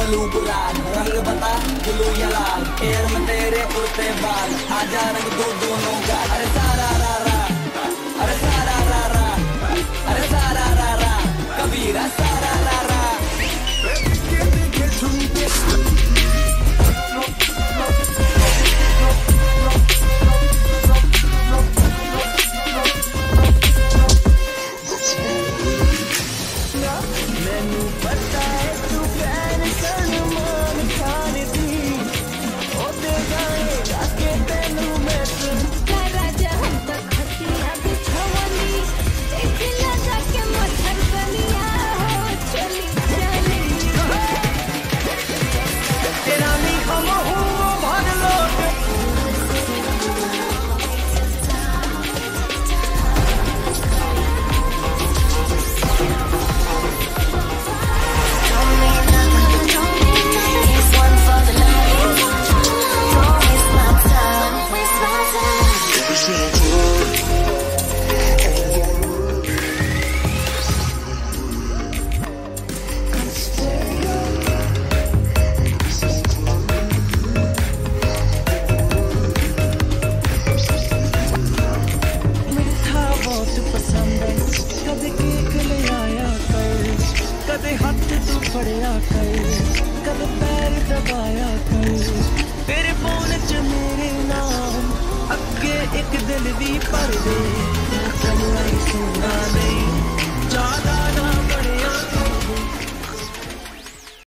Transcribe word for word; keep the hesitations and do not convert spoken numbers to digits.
मलू गुलाल रंग बता ब्लू या लाल एयर में तेरे उड़ते बाल आजा रंग दो दोनों का अरे सारा रा रा अरे सारा रा रा अरे सारा रा रा कबीरा सारा रा रा मैनू पता है तू प्यार सनमान खाने दी ओते गाए जाके तेनू मैं राजा हम तो खतिया बिछवनी एक लगा के मच्छर बनिया हो चली चली तेरा नी हम हूँ भर लोट कदे हाथ तू फड़िया कर कदे पैर दबाया कर तेरे फोन च मेरे नाम अगे एक दिल भी भर दे